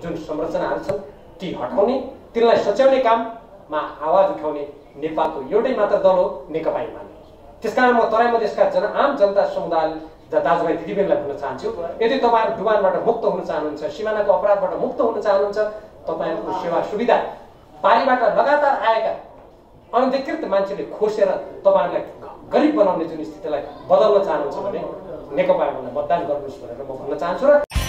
जुन संरचनाहरू छन् ती हटाउने, तिनलाई सच्याउने काममा आवाज उठाउने नेपालको एउटै मात्र दल हो नेकपा एमाले। त्यसकारण म तराई मधेसका आम जनता समुदाय दाजुभाइ दिदीबहिनीलाई भन्न चाहन्छु, यदि तपाईँहरू डुबानबाट मुक्त हुन चाहनुहुन्छ, सिमानाको अपराधबाट मुक्त हुन चाहनुहुन्छ, तपाईँहरूको सेवा सुविधा पारीबाट लगातार आएका अनधिकृत मान्छेले खोसेर तपाईँहरूलाई गरिब बनाउने जुन स्थितिलाई बदल्न चाहनुहुन्छ भने नेकपा एमालेलाई मतदान गर्नुहोस् भनेर म भन्न चाहन्छु। र